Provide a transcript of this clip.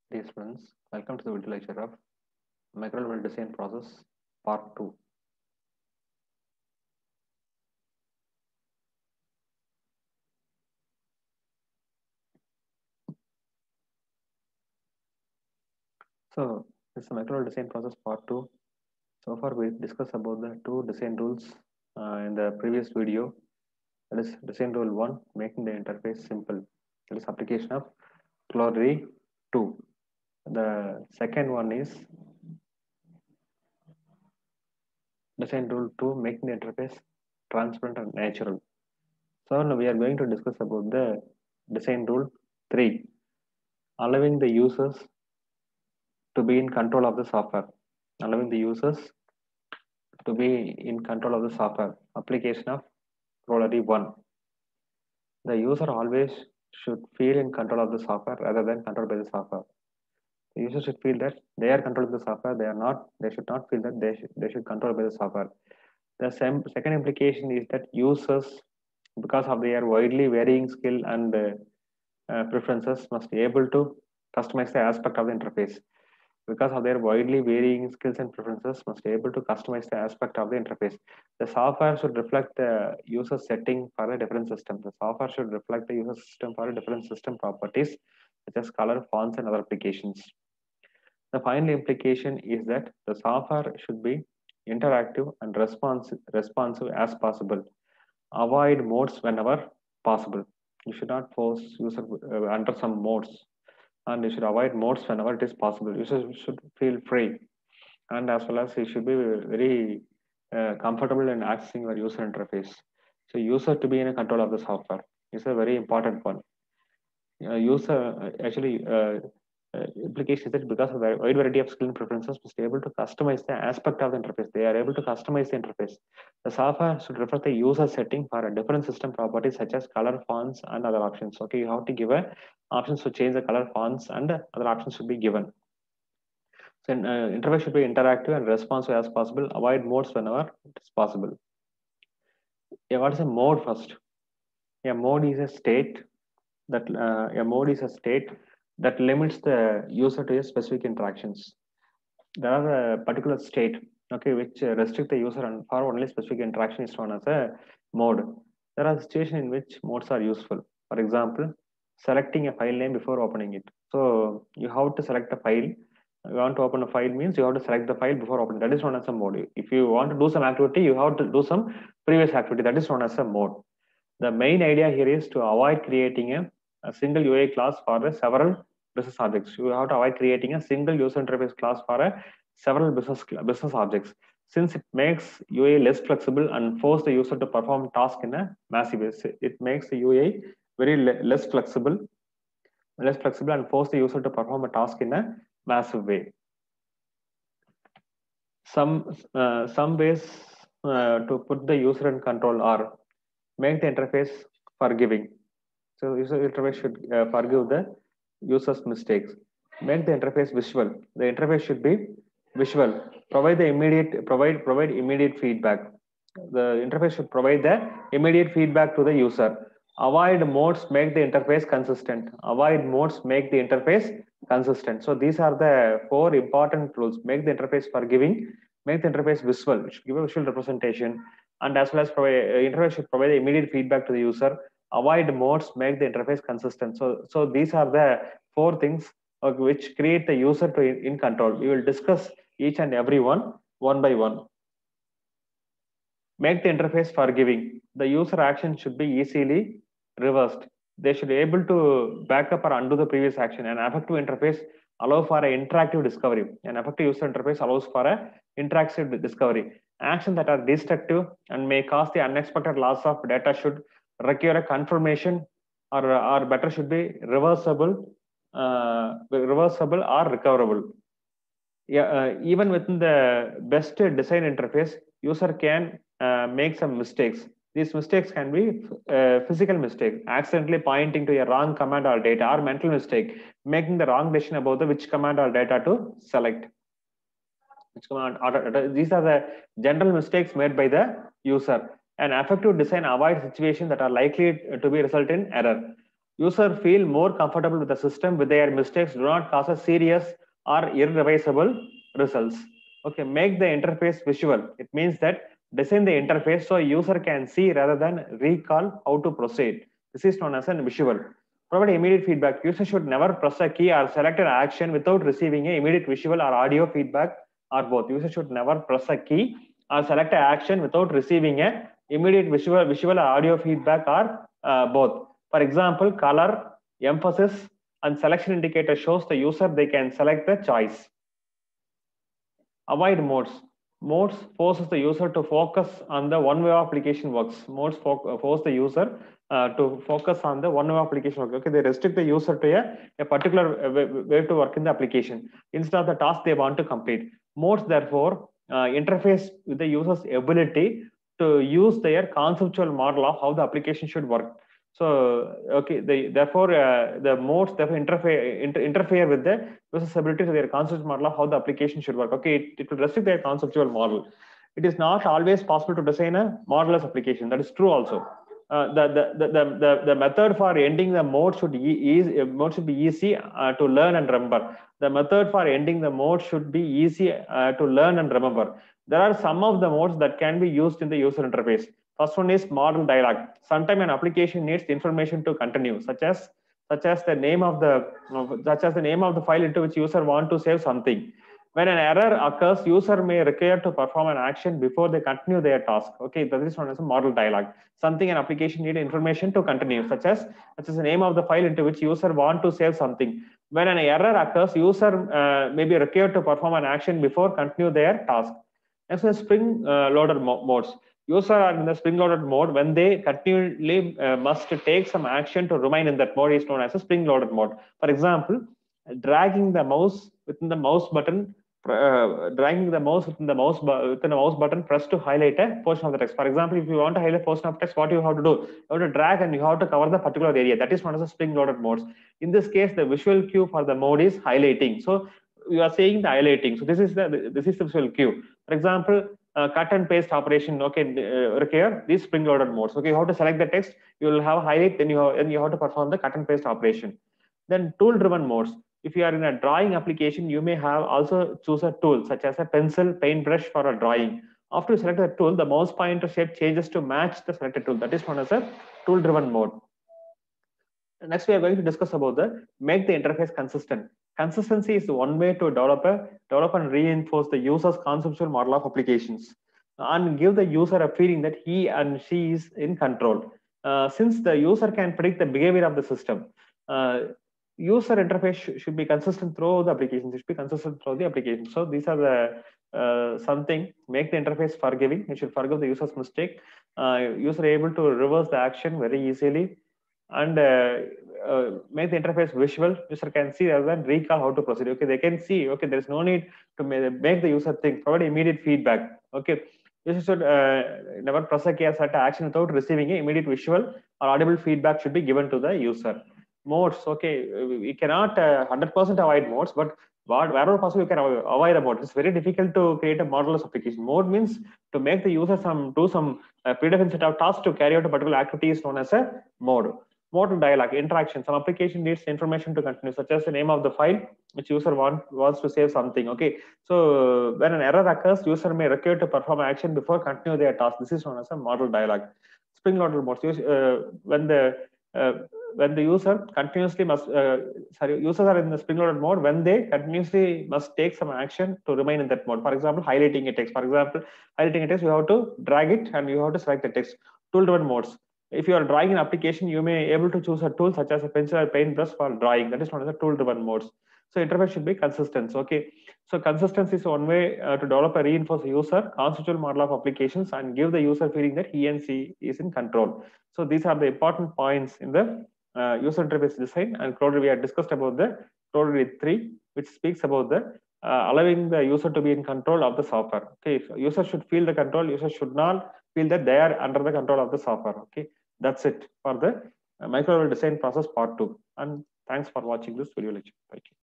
Dear students, welcome to the video lecture of microlevel design process part 2. So this is the microlevel design process part 2. So far we discussed about the two design rules in the previous video. That is design rule 1, making the interface simple. That is application of Clorary 2. The second one is design rule 2, making the interface transparent and natural. So now we are going to discuss about the design rule 3, allowing the users to be in control of the software, allowing the users to be in control of the software. Application of Corollary 1. The user always should feel in control of the software rather than controlled by the software. The user should feel that they are controlled by the software. They should not feel that they should control by the software. The second implication is that users, because of their widely varying skill and preferences, must be able to customize the aspect of the interface. Because of their widely varying skills and preferences, must be able to customize the aspect of the interface. The software should reflect the user setting for a different system. The software should reflect the user system for a different system properties, such as color, fonts, and other applications. The final implication is that the software should be interactive and responsive as possible. Avoid modes whenever possible. You should not force user under some modes, and you should avoid modes whenever it is possible. Users should feel free, and as well as you should be very comfortable in accessing your user interface. So user to be in control of the software is a very important one. User actually implication is that because of a wide variety of skill and preferences, must be able to customize the aspect of the interface. They are able to customize the interface. The software should reflect the user setting for a different system properties such as color, fonts, and other options. Okay, you have to give a options to change the color, fonts, and other options should be given. So interface should be interactive and responsive as possible. Avoid modes whenever it is possible. Yeah, what is a mode first? A mode is a state that limits the user to a specific interactions. There are a particular state, okay, which restrict the user and for only specific interaction is known as a mode. There are situations in which modes are useful. For example, selecting a file name before opening it. So you have to select a file. You want to open a file means you have to select the file before opening. That is known as a mode. If you want to do some activity, you have to do some previous activity. That is known as a mode. The main idea here is to avoid creating a single UI class for several business objects. You have to avoid creating a single user interface class for several business objects, since it makes UI less flexible and force the user to perform task in a massive way. It makes the UI very less flexible and force the user to perform a task in a massive way. Some ways to put the user in control are make the interface forgiving. So user interface should forgive the user's mistakes. Make the interface visual. The interface should be visual. Provide immediate feedback. The interface should provide the immediate feedback to the user. Avoid modes, make the interface consistent. Avoid modes, make the interface consistent. So these are the four important rules. Make the interface forgiving, make the interface visual, it should give a visual representation, and as well as interface should provide immediate feedback to the user. Avoid modes, make the interface consistent. So these are the four things which create the user to in control. We will discuss each and every one by one. Make the interface forgiving. The user action should be easily reversed. They should be able to back up or undo the previous action. An effective interface allows for an interactive discovery. An effective user interface allows for an interactive discovery. Actions that are destructive and may cause the unexpected loss of data should require a confirmation, or better should be reversible or recoverable. Yeah, even within the best design interface, user can make some mistakes. These mistakes can be physical mistake, accidentally pointing to a wrong command or data, or mental mistake, making the wrong decision about the which command or data to select. Which command or, these are the general mistakes made by the user. An effective design avoids situations that are likely to be result in error. User feel more comfortable with the system with their mistakes do not cause a serious or irreversible results. Okay, make the interface visual. It means that design the interface so user can see rather than recall how to proceed. This is known as a visual. Provide immediate feedback. User should never press a key or select an action without receiving a immediate visual or audio feedback or both. User should never press a key or select an action without receiving a immediate visual or audio feedback or both. For example, color, emphasis, and selection indicator shows the user they can select the choice. Avoid modes. Modes forces the user to focus on the one way application works. Modes force the user to focus on the one way application work. Okay, they restrict the user to a particular way to work in the application instead of the task they want to complete. Modes therefore interface with the user's ability to use their conceptual model of how the application should work. So, okay, therefore the modes therefore interfere with the user's ability to their conceptual model of how the application should work. Okay, it will restrict their conceptual model. It is not always possible to design a modelless application. That is true also. The method for ending the mode should be easy to learn and remember. The method for ending the mode should be easy to learn and remember. There are some of the modes that can be used in the user interface. First one is model dialog. Sometimes an application needs information to continue, such as the name of the file into which user want to save something. When an error occurs, user may require to perform an action before they continue their task. Okay, that is known as a model dialog. Something an application need information to continue, such as the name of the file into which user want to save something. When an error occurs, user may be required to perform an action before continue their task. Next is spring loaded modes. Users are in the spring loaded mode when they continually must take some action to remain in that mode is known as a spring loaded mode. For example, dragging the mouse within the mouse button, dragging the mouse within the mouse button pressed to highlight a portion of the text. For example, if you want to highlight a portion of text, what you have to do? You have to drag and you have to cover the particular area. That is known as a spring loaded modes. In this case, the visual cue for the mode is highlighting. So you are saying the highlighting. So this is the visual cue. For example, cut and paste operation. Okay, require these spring loaded modes. Okay, you have to select the text. You will have highlight. Then you have to perform the cut and paste operation. Then tool driven modes. If you are in a drawing application, you may have also choose a tool such as a pencil, paintbrush for a drawing. After you select the tool, the mouse pointer shape changes to match the selected tool. That is known as a tool driven mode. Next, we are going to discuss about the make the interface consistent. Consistency is one way to develop and reinforce the user's conceptual model of applications and give the user a feeling that he and she is in control. Since the user can predict the behavior of the system, user interface should be consistent through the application. It should be consistent through the application. So these are the something make the interface forgiving. It should forgive the user's mistake. User able to reverse the action very easily and make the interface visual. User can see rather than recall how to proceed. Okay, they can see. Okay, there is no need to make the user think. Provide immediate feedback. Okay, user should never press a key or set action without receiving an immediate visual or audible feedback should be given to the user. Modes. Okay, we cannot 100% avoid modes, but wherever possible you can avoid a mode. It's very difficult to create a modelless application. Mode means to make the user do some predefined set of tasks to carry out a particular activity is known as a mode. Modal dialog, interaction. Some application needs information to continue, such as the name of the file which user wants to save something. Okay, so when an error occurs, user may require to perform action before continue their task. This is known as a modal dialog. Spring loaded modes. When the user continuously users are in the spring loaded mode when they continuously must take some action to remain in that mode. For example, highlighting a text. For example, highlighting a text, you have to drag it and you have to select the text. Tool driven modes. If you are drawing an application, you may able to choose a tool such as a pencil or paintbrush for drawing. That is known as a tool driven modes. So interface should be consistent. Okay, so consistency is one way to develop a reinforce user conceptual model of applications and give the user feeling that he and she is in control. So these are the important points in the user interface design. And Cloudready, we have discussed about the Cloudready 3, which speaks about the allowing the user to be in control of the software. Okay, so user should feel the control. User should not feel that they are under the control of the software. Okay, that's it for the microlevel design process part 2. And thanks for watching this video lecture. Thank you.